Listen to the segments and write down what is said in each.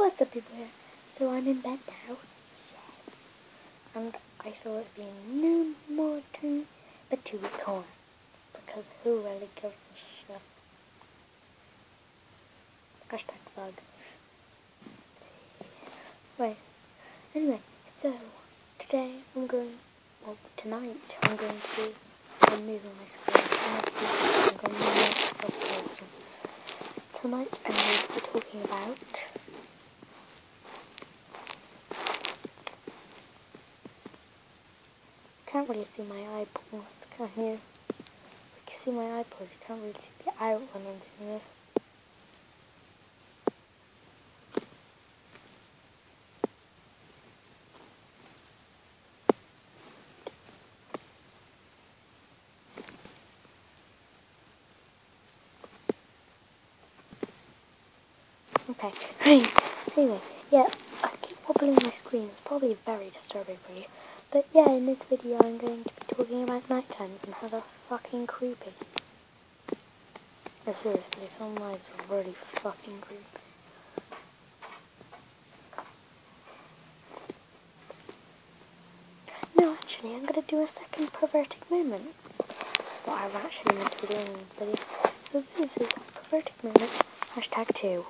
What's up, people here? So I'm in bed now, and I thought it'd be no more time but to record, because who really gives a shit? Hashtag vlog. Right, anyway, so today tonight I'm going to be moving my screen. Tonight I'm going to be talking about can't really see my eyeballs, can you? You can see my eyeballs, you can't really see the out when I'm doing this. Okay, anyway, yeah, I keep wobbling my screen, it's probably very disturbing for you. But yeah, in this video I'm going to be talking about night times and how they're fucking creepy. No, seriously, some nights are really fucking creepy. No, actually, I'm going to do a second pervertic moment. What I'm actually meant to be doing in this video. So this is pervertic moment, hashtag 2.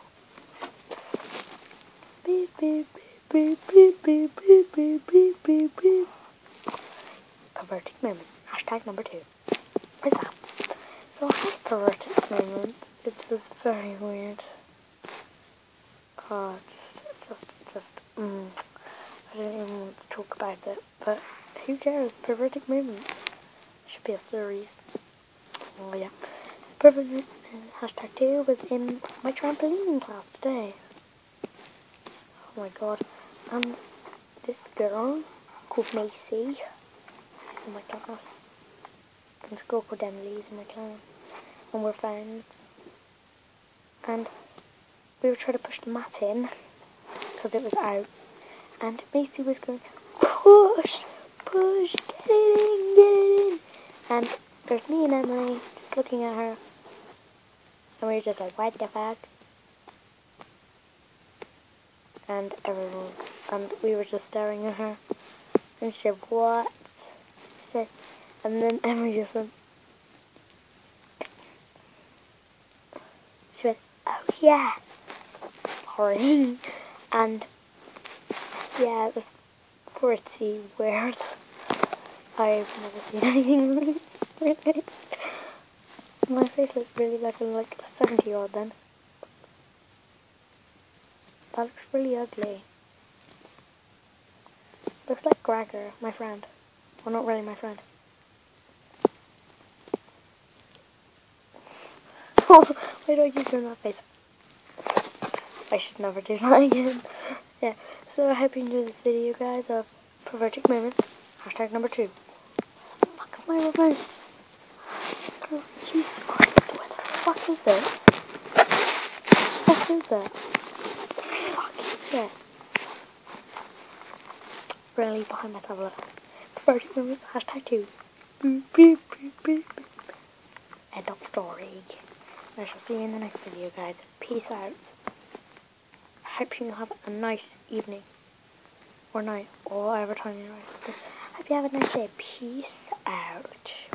Beep, beep, beep, beep, beep, beep, beep, beep, beep, beep. Pervertic moment, hashtag number 2. What's that? So I had a pervertic moment. It was very weird. Oh, I don't even want to talk about it, but who cares? Pervertic moment. Should be a series. Oh yeah. So pervertic hashtag 2 was in my trampoline class today. Oh my god. This girl called Macy is in my class. And this girl called Emily is in my class. And we're friends. And we were trying to push the mat in because it was out. And Macy was going, push, push, get in. And there's me and Emily just looking at her. And we were just like, what the fuck? And we were just staring at her. And she said, what? She said, and then Emily just went, she went, oh yeah. Sorry. And yeah, it was pretty weird. I've never seen anything like it. My face looks really like a 70-year-old then. That looks really ugly. Looks like Gregor, my friend. Well, not really my friend. Why do I keep doing that face? I should never do that again. Yeah, so I hope you enjoyed this video, guys, of pervertic moments. Hashtag number 2. Fuck is my remote? Oh, Jesus Christ, what the fuck is this? What is it? Yeah. Really behind my tablet. Pervertic moments, hashtag 2. Beep, beep, beep, beep. End of story. I shall see you in the next video, guys. Peace out. I hope you have a nice evening. Or night. Or whatever time you're right. Hope you have a nice day. Peace out.